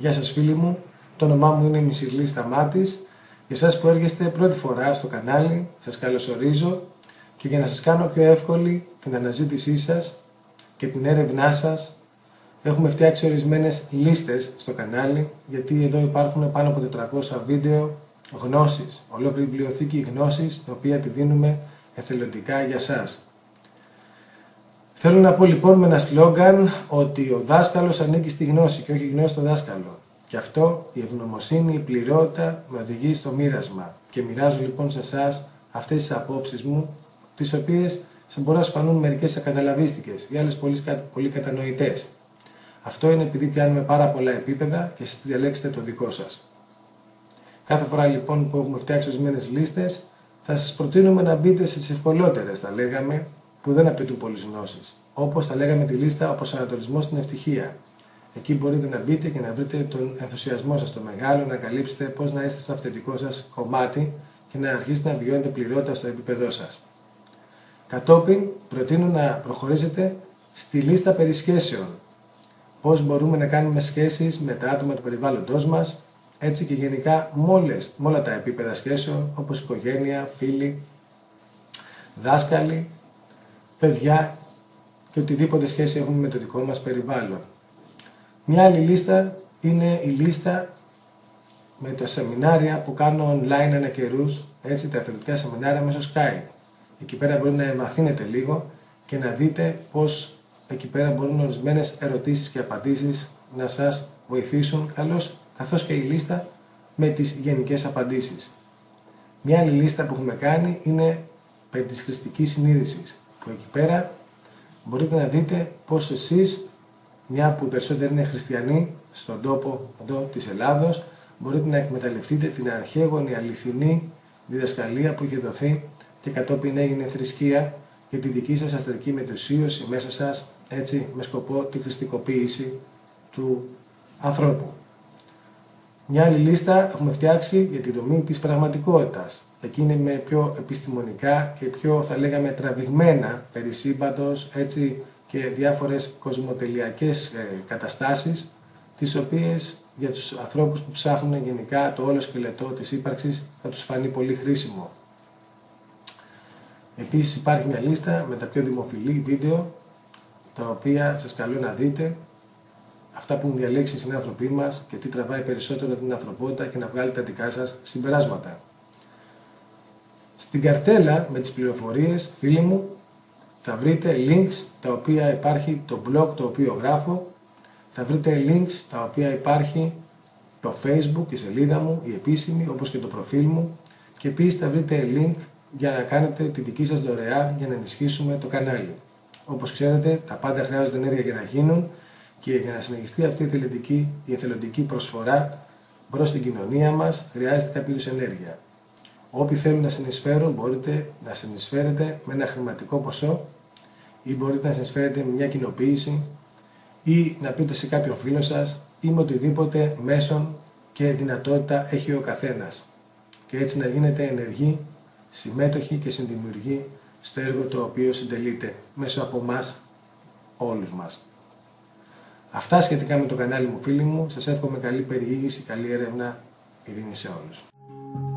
Γεια σας φίλοι μου, το όνομά μου είναι Μισηλής Σταμάτης. Για εσάς που έρχεστε πρώτη φορά στο κανάλι, σας καλωσορίζω και για να σας κάνω πιο εύκολη την αναζήτησή σας και την έρευνά σας, έχουμε φτιάξει ορισμένες λίστες στο κανάλι, γιατί εδώ υπάρχουν πάνω από 400 βίντεο γνώσης, ολόκληρη βιβλιοθήκη γνώσης, την οποία τη δίνουμε εθελοντικά για σας. Θέλω να πω λοιπόν με ένα σλόγγαν ότι ο δάσκαλος ανήκει στη γνώση και όχι η γνώση στο δάσκαλο. Και αυτό, η ευγνωμοσύνη, η πληρότητα με οδηγεί στο μοίρασμα. Και μοιράζω λοιπόν σε εσάς αυτές τις απόψεις μου, τις οποίες μπορεί να σου φανούν μερικές ακαταλαβίστικες ή άλλες πολύ κατανοητές. Αυτό είναι επειδή πιάνουμε πάρα πολλά επίπεδα και εσείς διαλέξετε το δικό σας. Κάθε φορά λοιπόν που έχουμε φτιάξει ορισμένες λίστες, θα σας προτείνουμε να μπείτε στις ευκολότερες, θα λέγαμε, που δεν απαιτούν πολλές γνώσεις. Όπως θα λέγαμε τη λίστα ο προσανατολισμός στην ευτυχία. Εκεί μπορείτε να μπείτε και να βρείτε τον ενθουσιασμό σας το μεγάλο, να καλύψετε πώς να είστε στο αυθεντικό σας κομμάτι και να αρχίσετε να βιώνετε πληρότητα στο επίπεδό σας. Κατόπιν, προτείνω να προχωρήσετε στη λίστα περί σχέσεων. Πώς μπορούμε να κάνουμε σχέσεις με τα άτομα του περιβάλλοντός μας, έτσι και γενικά με όλα τα επίπεδα σχέσεων, όπως οικογένεια, φίλοι, δάσκαλοι, παιδιά και οτιδήποτε σχέση έχουμε με το δικό μας περιβάλλον. Μια άλλη λίστα είναι η λίστα με τα σεμινάρια που κάνω online ανά καιρούς, έτσι τα εθελοντικά σεμινάρια μέσω Skype. Εκεί πέρα μπορεί να εμβαθύνετε λίγο και να δείτε πώς εκεί πέρα μπορούν ορισμένες ερωτήσεις και απαντήσεις να σας βοηθήσουν, καθώς και η λίστα με τις γενικές απαντήσεις. Μια άλλη λίστα που έχουμε κάνει είναι περί της χρηστικής συνείδησης, που εκεί πέρα μπορείτε να δείτε πώς εσείς, μια που οι περισσότεροι είναι χριστιανοί στον τόπο εδώ της Ελλάδος, μπορείτε να εκμεταλλευτείτε την αρχαίγονη αληθινή διδασκαλία που είχε δοθεί και κατόπιν έγινε θρησκεία για τη δική σας αστρική μετουσίωση μέσα σας, έτσι με σκοπό τη χριστικοποίηση του ανθρώπου. Μια άλλη λίστα έχουμε φτιάξει για τη δομή της πραγματικότητας. Εκείνη με πιο επιστημονικά και πιο, θα λέγαμε, τραβηγμένα περί σύμπαντος, έτσι και διάφορες κοσμοτελειακές καταστάσεις, τις οποίες για τους ανθρώπους που ψάχνουν γενικά το όλο σκελετό της ύπαρξης θα τους φανεί πολύ χρήσιμο. Επίσης υπάρχει μια λίστα με τα πιο δημοφιλή βίντεο, τα οποία σας καλώ να δείτε, αυτά που έχουν διαλέξει οι συνάνθρωποι μας και τι τραβάει περισσότερο την ανθρωπότητα και να βγάλετε τα δικά σας συμπεράσματα. Στην καρτέλα με τις πληροφορίες, φίλοι μου, θα βρείτε links τα οποία υπάρχει το blog το οποίο γράφω, θα βρείτε links τα οποία υπάρχει το Facebook, η σελίδα μου, η επίσημη, όπως και το προφίλ μου, και επίσης θα βρείτε link για να κάνετε τη δική σας δωρεά για να ενισχύσουμε το κανάλι. Όπως ξέρετε, τα πάντα χρειάζονται ενέργεια για να γίνουν και για να συνεχιστεί αυτή η εθελοντική προσφορά προς την κοινωνία μας χρειάζεται κάποιο είδους ενέργεια. Όποιοι θέλουν να συνεισφέρουν, μπορείτε να συνεισφέρετε με ένα χρηματικό ποσό ή μπορείτε να συνεισφέρετε με μια κοινοποίηση ή να πείτε σε κάποιον φίλο σας ή με οτιδήποτε μέσον και δυνατότητα έχει ο καθένας. Και έτσι να γίνετε ενεργοί, συμμέτοχοι και συνδημιουργοί στο έργο το οποίο συντελείται μέσω από εμάς, όλους μας. Αυτά σχετικά με το κανάλι μου, φίλοι μου. Σας εύχομαι καλή περιήγηση, καλή έρευνα, ειρήνη σε όλους.